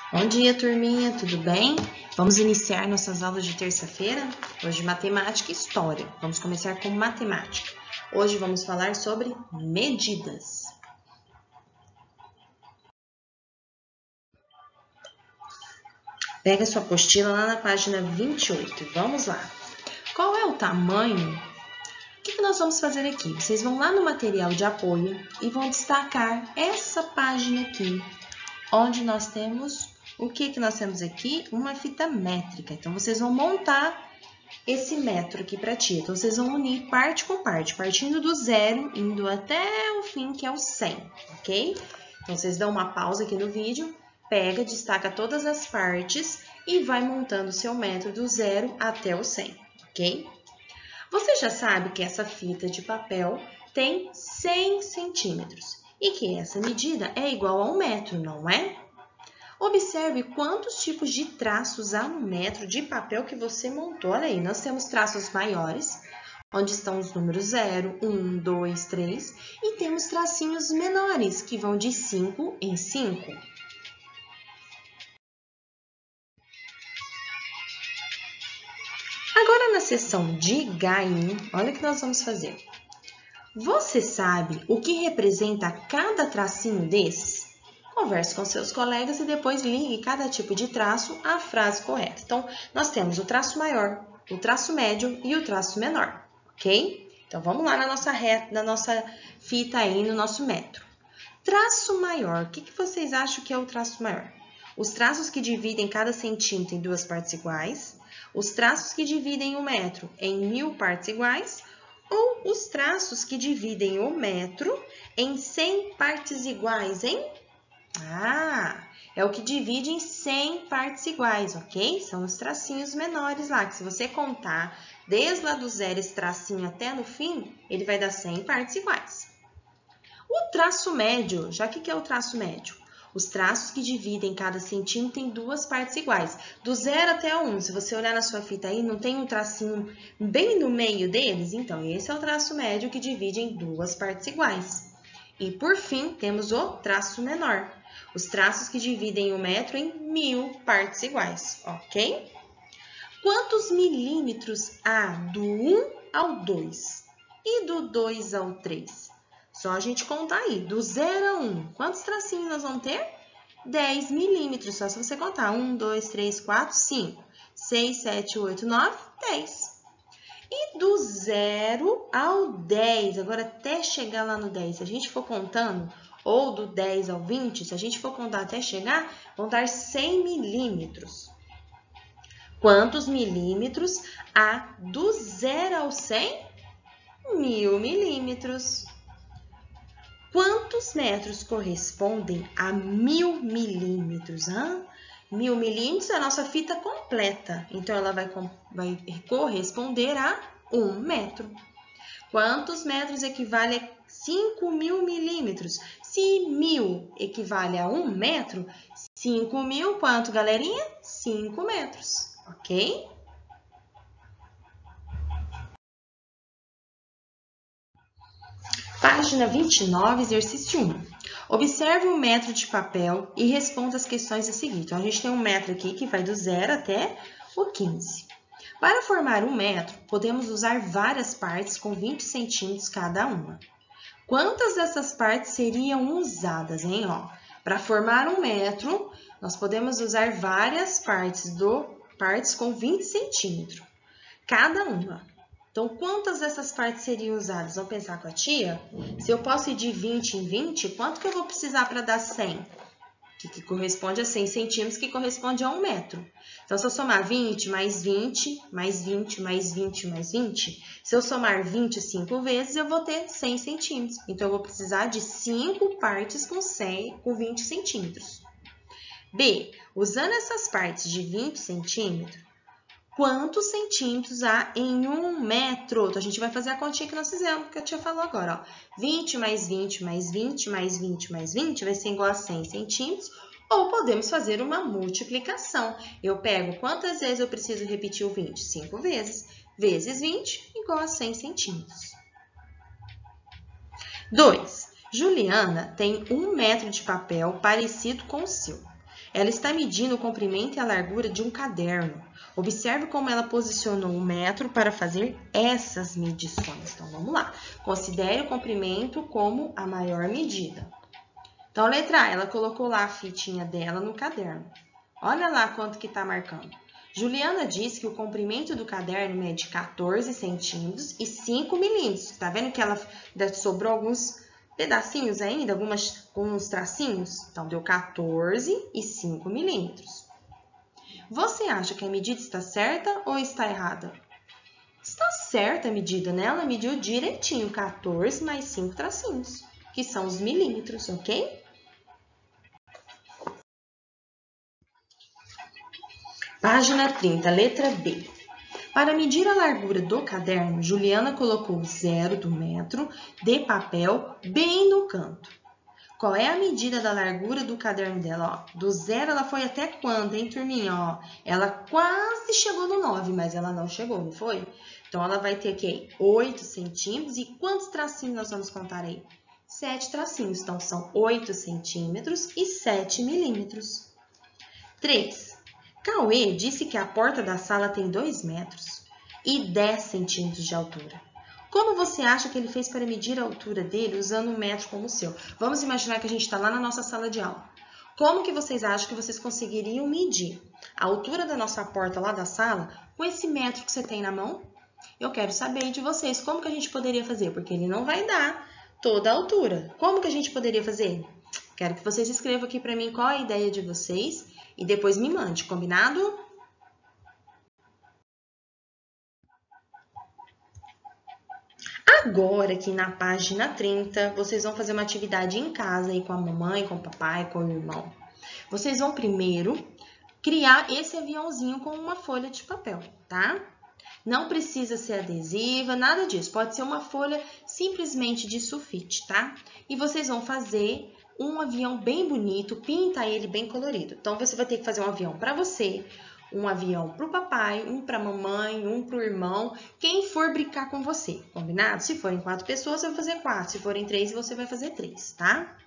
Bom dia, turminha, tudo bem? Vamos iniciar nossas aulas de terça-feira? Hoje, matemática e história. Vamos começar com matemática. Hoje vamos falar sobre medidas. Pega sua apostila lá na página 28. Vamos lá. Qual é o tamanho? O que nós vamos fazer aqui? Vocês vão lá no material de apoio e vão destacar essa página aqui, onde nós temos... O que nós temos aqui? Uma fita métrica. Então, vocês vão montar esse metro aqui para ti. Então, vocês vão unir parte com parte, partindo do zero, indo até o fim, que é o 100, ok? Então, vocês dão uma pausa aqui no vídeo, pega, destaca todas as partes e vai montando o seu metro do zero até o 100, ok? Você já sabe que essa fita de papel tem 100 centímetros e que essa medida é igual a 1 metro, não é? Observe quantos tipos de traços há no metro de papel que você montou. Olha aí, nós temos traços maiores, onde estão os números 0, 1, 2, 3, e temos tracinhos menores, que vão de 5 em 5. Agora, na seção de ganho, olha o que nós vamos fazer. Você sabe o que representa cada tracinho desses? Converse com seus colegas e depois ligue cada tipo de traço à frase correta. Então, nós temos o traço maior, o traço médio e o traço menor, ok? Então, vamos lá na nossa fita aí, no nosso metro. Traço maior, o que vocês acham que é o traço maior? Os traços que dividem cada centímetro em duas partes iguais, os traços que dividem o metro em 1000 partes iguais, ou os traços que dividem o metro em 100 partes iguais, hein? É o que divide em 100 partes iguais, ok? São os tracinhos menores lá, que se você contar desde lá do zero esse tracinho até no fim, ele vai dar 100 partes iguais. O traço médio, já que é o traço médio? Os traços que dividem cada centímetro em duas partes iguais. Do 0 até o 1, se você olhar na sua fita aí, não tem um tracinho bem no meio deles? Então, esse é o traço médio que divide em duas partes iguais. E, por fim, temos o traço menor. Os traços que dividem o metro em 1000 partes iguais, ok? Quantos milímetros há do 1 ao 2 e do 2 ao 3? Só a gente contar aí, do 0 a 1. Quantos tracinhos nós vamos ter? 10 milímetros, só se você contar. 1, 2, 3, 4, 5, 6, 7, 8, 9, 10. E do 0 ao 10, agora até chegar lá no 10, se a gente for contando, ou do 10 ao 20, se a gente for contar até chegar, vão dar 100 milímetros. Quantos milímetros há do 0 ao 100? 1000 milímetros. Quantos metros correspondem a 1000 milímetros? 1000 milímetros é a nossa fita completa, então ela vai corresponder a 1 metro. Quantos metros equivale a 5.000 milímetros? Se 1000 equivale a 1 metro, 5.000, quanto, galerinha? 5 metros, ok? Página 29, exercício 1. Observe um metro de papel e responda as questões a seguir. Então, a gente tem um metro aqui que vai do 0 até o 15. Para formar um metro, podemos usar várias partes com 20 centímetros cada uma. Quantas dessas partes seriam usadas, hein? Para formar um metro, nós podemos usar várias partes com 20 centímetros cada uma. Então, quantas dessas partes seriam usadas? Vamos pensar com a tia? Se eu posso ir de 20 em 20, quanto que eu vou precisar para dar 100? Que corresponde a 100 centímetros, que corresponde a 1 metro. Então, se eu somar 20 mais 20, mais 20, mais 20, mais 20, se eu somar 25 vezes, eu vou ter 100 centímetros. Então, eu vou precisar de 5 partes com 20 centímetros. B, usando essas partes de 20 centímetros, quantos centímetros há em 1 metro? Então, a gente vai fazer a continha que nós fizemos, que a tia falou agora. 20 mais 20 mais 20 mais 20 mais 20 vai ser igual a 100 centímetros. Ou podemos fazer uma multiplicação. Eu pego quantas vezes eu preciso repetir o 20? 5 vezes. Vezes 20 igual a 100 centímetros. 2. Juliana tem 1 metro de papel parecido com o seu. Ela está medindo o comprimento e a largura de um caderno. Observe como ela posicionou o metro para fazer essas medições. Então, vamos lá. Considere o comprimento como a maior medida. Então, letra A, ela colocou lá a fitinha dela no caderno. Olha lá quanto que está marcando. Juliana diz que o comprimento do caderno mede 14 centímetros e 5 milímetros. Tá vendo que ela sobrou alguns pedacinhos ainda, alguns tracinhos? Então, deu 14 e 5 milímetros. Você acha que a medida está certa ou está errada? Está certa a medida, né? Ela mediu direitinho, 14 mais 5 tracinhos, que são os milímetros, ok? Página 30, letra B. Para medir a largura do caderno, Juliana colocou o zero do metro de papel bem no canto. Qual é a medida da largura do caderno dela? Ó, do zero ela foi até quando, hein, turminha? Ó, ela quase chegou no 9, mas ela não chegou, não foi? Então, ela vai ter aqui 8 centímetros. E quantos tracinhos nós vamos contar aí? 7 tracinhos. Então, são 8 centímetros e 7 milímetros. 3. Cauê disse que a porta da sala tem 2 metros e 10 centímetros de altura. Como você acha que ele fez para medir a altura dele usando um metro como o seu? Vamos imaginar que a gente está lá na nossa sala de aula. Como que vocês acham que vocês conseguiriam medir a altura da nossa porta lá da sala com esse metro que você tem na mão? Eu quero saber de vocês como que a gente poderia fazer, porque ele não vai dar toda a altura. Como que a gente poderia fazer? Quero que vocês escrevam aqui para mim qual a ideia de vocês e depois me mande, combinado? Agora, aqui na página 30, vocês vão fazer uma atividade em casa aí com a mamãe, com o papai, com o irmão. Vocês vão primeiro criar esse aviãozinho com uma folha de papel, tá? Não precisa ser adesiva, nada disso. Pode ser uma folha simplesmente de sulfite, tá? E vocês vão fazer um avião bem bonito, pinta ele bem colorido. Então, você vai ter que fazer um avião para você, um avião para o papai, um para a mamãe, um para o irmão, quem for brincar com você, combinado? Se forem 4 pessoas, você vai fazer 4. Se forem 3, você vai fazer 3, tá?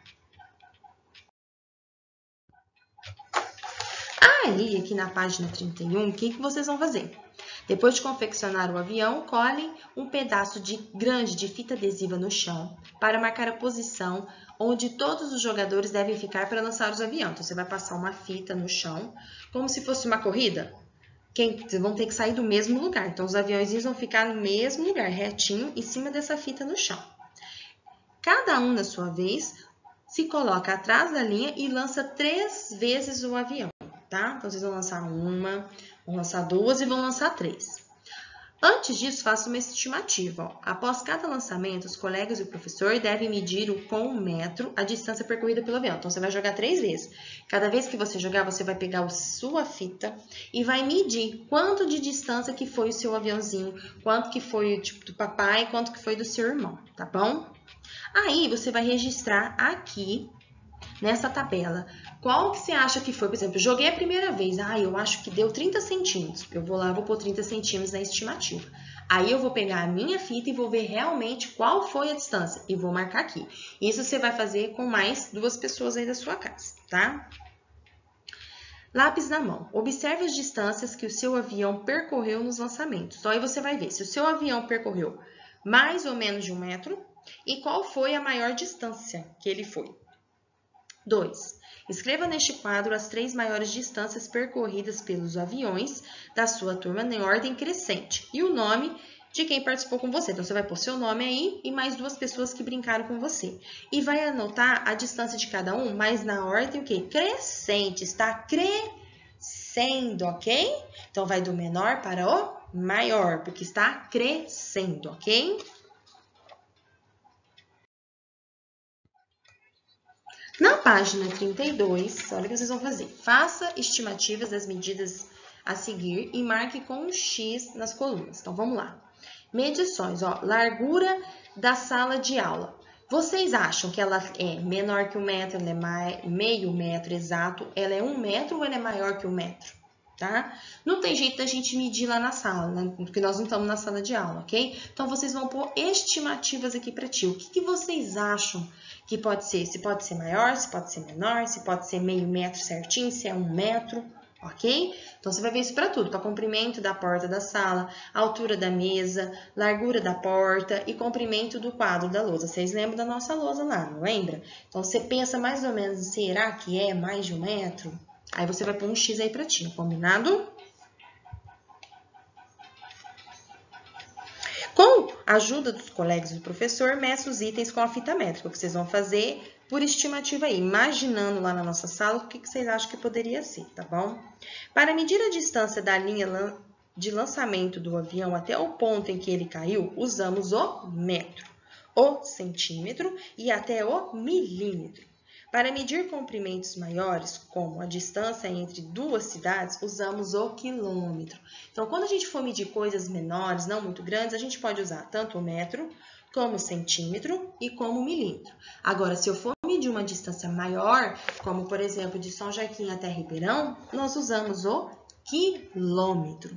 Aí, aqui na página 31, o que vocês vão fazer? Depois de confeccionar o avião, colhem um pedaço grande de fita adesiva no chão para marcar a posição onde todos os jogadores devem ficar para lançar os aviões. Então, você vai passar uma fita no chão, como se fosse uma corrida. Vocês vão ter que sair do mesmo lugar. Então, os aviões vão ficar no mesmo lugar, retinho, em cima dessa fita no chão. Cada um, na sua vez, se coloca atrás da linha e lança 3 vezes o avião, tá? Então, vocês vão lançar uma, vão lançar 2 e vão lançar 3. Antes disso, faça uma estimativa. Ó. Após cada lançamento, os colegas e o professor devem medir com um metro a distância percorrida pelo avião. Então, você vai jogar 3 vezes. Cada vez que você jogar, você vai pegar a sua fita e vai medir quanto de distância que foi o seu aviãozinho, quanto que foi do papai, quanto que foi do seu irmão, tá bom? Aí, você vai registrar aqui, nessa tabela, qual que você acha que foi? Por exemplo, joguei a primeira vez. Eu acho que deu 30 centímetros. Eu vou lá, vou pôr 30 centímetros na estimativa. Aí, eu vou pegar a minha fita e vou ver realmente qual foi a distância. E vou marcar aqui. Isso você vai fazer com mais 2 pessoas aí da sua casa, tá? Lápis na mão. Observe as distâncias que o seu avião percorreu nos lançamentos. Então, aí você vai ver se o seu avião percorreu mais ou menos de 1 metro e qual foi a maior distância que ele foi. 2. Escreva neste quadro as 3 maiores distâncias percorridas pelos aviões da sua turma em ordem crescente e o nome de quem participou com você. Então, você vai pôr seu nome aí e mais 2 pessoas que brincaram com você. E vai anotar a distância de cada um, mas na ordem o quê? Crescente. Está crescendo, ok? Então, vai do menor para o maior, porque está crescendo, ok? Na página 32, olha o que vocês vão fazer. Faça estimativas das medidas a seguir e marque com um X nas colunas. Então, vamos lá. Medições, ó, largura da sala de aula. Vocês acham que ela é menor que 1 metro, ela é meio metro exato? Ela é 1 metro ou ela é maior que 1 metro? tá? Não tem jeito da gente medir lá na sala, né? Porque nós não estamos na sala de aula, ok? Então, vocês vão pôr estimativas aqui para ti. O que vocês acham que pode ser? Se pode ser maior, se pode ser menor, se pode ser meio metro certinho, se é 1 metro, ok? Então, você vai ver isso para tudo, para comprimento da porta da sala, altura da mesa, largura da porta e comprimento do quadro da lousa. Vocês lembram da nossa lousa lá, não lembra? Então, você pensa mais ou menos, será que é mais de 1 metro? Aí você vai pôr um X aí pra ti, combinado? Com a ajuda dos colegas do professor, meça os itens com a fita métrica, o que vocês vão fazer por estimativa aí, imaginando lá na nossa sala o que vocês acham que poderia ser, tá bom? Para medir a distância da linha de lançamento do avião até o ponto em que ele caiu, usamos o metro, o centímetro e até o milímetro. Para medir comprimentos maiores, como a distância entre duas cidades, usamos o quilômetro. Então, quando a gente for medir coisas menores, não muito grandes, a gente pode usar tanto o metro, como o centímetro e como o milímetro. Agora, se eu for medir uma distância maior, como por exemplo de São Joaquim até Ribeirão, nós usamos o quilômetro.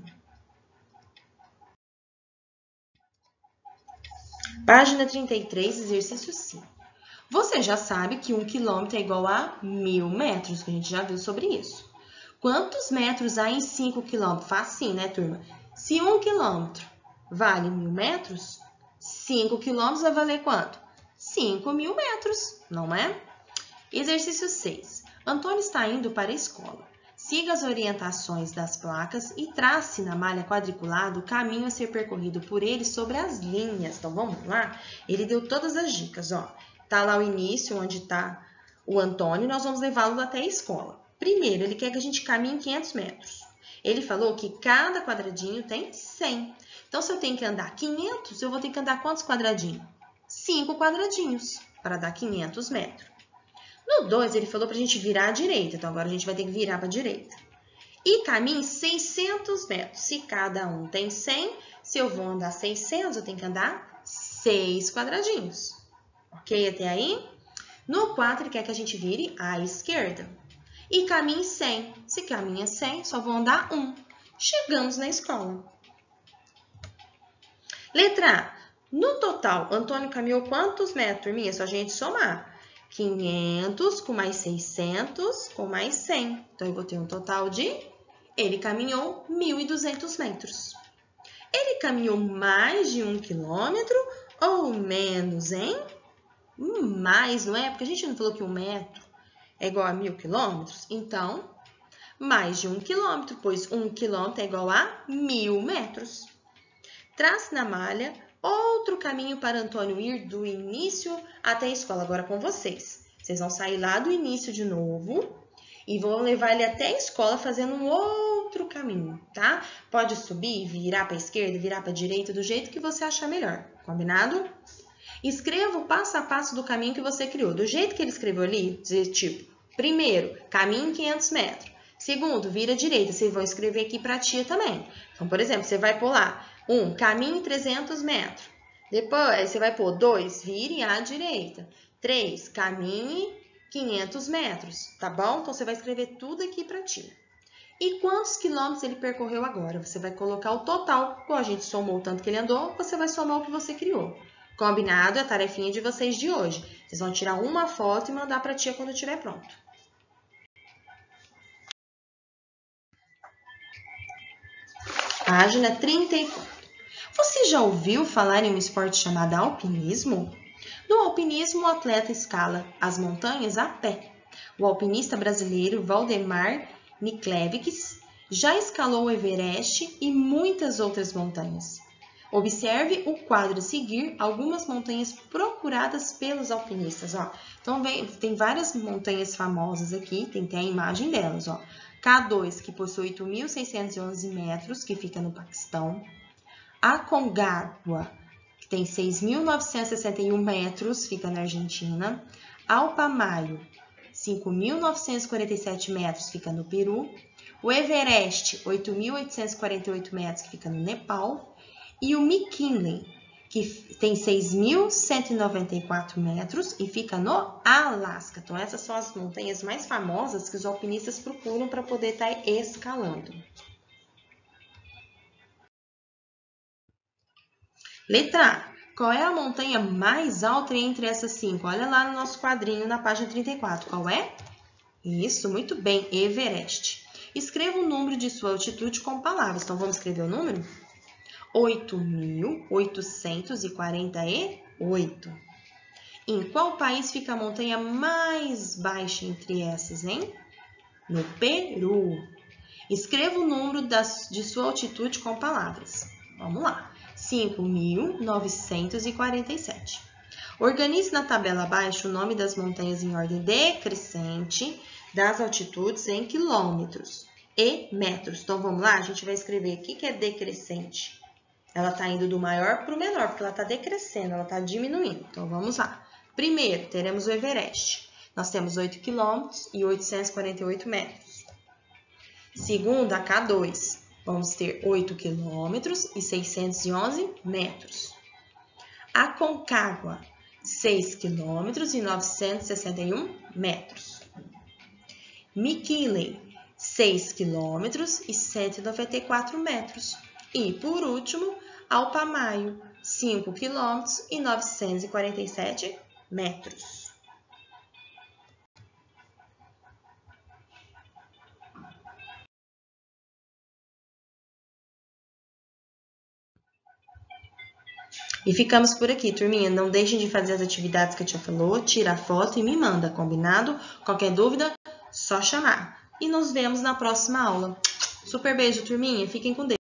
Página 33, exercício 5. Você já sabe que 1 quilômetro é igual a 1000 metros, que a gente já viu sobre isso. Quantos metros há em 5 quilômetros? Facinho, né, turma? Se 1 quilômetro vale 1000 metros, 5 quilômetros vai valer quanto? 5.000 metros, não é? Exercício 6. Antônio está indo para a escola. Siga as orientações das placas e trace na malha quadriculada o caminho a ser percorrido por ele sobre as linhas. Então, vamos lá? Ele deu todas as dicas, ó. Tá lá o início, onde está o Antônio, nós vamos levá-lo até a escola. Primeiro, ele quer que a gente caminhe 500 metros. Ele falou que cada quadradinho tem 100. Então, se eu tenho que andar 500, eu vou ter que andar quantos quadradinhos? 5 quadradinhos, para dar 500 metros. No 2, ele falou para a gente virar à direita. Então, agora a gente vai ter que virar para a direita. E caminhe 600 metros. Se cada um tem 100, se eu vou andar 600, eu tenho que andar 6 quadradinhos. Ok até aí? No 4, ele quer que a gente vire à esquerda. E caminhe 100. Se caminha 100, só vou andar 1. Chegamos na escola. Letra A. No total, Antônio caminhou quantos metros, turminha? Só a gente somar. 500 com mais 600 com mais 100. Então, eu vou ter um total de... Ele caminhou 1.200 metros. Ele caminhou mais de 1 quilômetro ou menos, hein? Mais, não é? Porque a gente não falou que 1 metro é igual a 1000 quilômetros. Então, mais de 1 quilômetro, pois 1 quilômetro é igual a 1000 metros. Trace na malha outro caminho para Antônio ir do início até a escola. Agora com vocês. Vocês vão sair lá do início de novo e vão levar ele até a escola fazendo um outro caminho, tá? Pode subir, virar para a esquerda, virar para a direita, do jeito que você achar melhor. Combinado? Escreva o passo a passo do caminho que você criou. Do jeito que ele escreveu ali, dizer tipo, primeiro, caminho 500 metros. Segundo, vira à direita. Vocês vão escrever aqui para a tia também. Então, por exemplo, você vai pôr lá, 1, caminho 300 metros. Depois, você vai pôr 2, vire à direita. 3, caminhe 500 metros, tá bom? Então, você vai escrever tudo aqui para a tia. E quantos quilômetros ele percorreu agora? Você vai colocar o total. Como a gente somou o tanto que ele andou, você vai somar o que você criou. Combinado? É a tarefinha de vocês de hoje. Vocês vão tirar uma foto e mandar para a tia quando estiver pronto. Página 34. Você já ouviu falar em um esporte chamado alpinismo? No alpinismo, o atleta escala as montanhas a pé. O alpinista brasileiro Valdemar Niklevics já escalou o Everest e muitas outras montanhas. Observe o quadro a seguir, algumas montanhas procuradas pelos alpinistas. Ó. Então, tem várias montanhas famosas aqui, tem até a imagem delas. Ó. K2, que possui 8.611 metros, que fica no Paquistão. Aconcagua, que tem 6.961 metros, fica na Argentina. Alpamayo, 5.947 metros, fica no Peru. O Everest, 8.848 metros, que fica no Nepal. E o McKinley, que tem 6.194 metros e fica no Alasca. Então, essas são as montanhas mais famosas que os alpinistas procuram para poder estar escalando. Letra A. Qual é a montanha mais alta entre essas 5? Olha lá no nosso quadrinho, na página 34. Qual é? Isso, muito bem, Everest. Escreva o número de sua altitude com palavras. Então, vamos escrever o número? 8.848. Em qual país fica a montanha mais baixa entre essas, hein? No Peru. Escreva o número de sua altitude com palavras. Vamos lá. 5.947. Organize na tabela abaixo o nome das montanhas em ordem decrescente das altitudes em quilômetros e metros. Então, vamos lá? A gente vai escrever o que é decrescente. Ela está indo do maior para o menor, porque ela está decrescendo, ela está diminuindo. Então, vamos lá. Primeiro, teremos o Everest. Nós temos 8 km e 848 metros. Segundo, a K2. Vamos ter 8 km e 611 metros. A Concagua, 6 km e 961 metros. McKinley, 6 km e 194 metros. E, por último, Alpamayo, 5 km e 947 metros. E ficamos por aqui, turminha. Não deixem de fazer as atividades que a tia falou, tira a foto e me manda, combinado? Qualquer dúvida, só chamar. E nos vemos na próxima aula. Super beijo, turminha. Fiquem com Deus.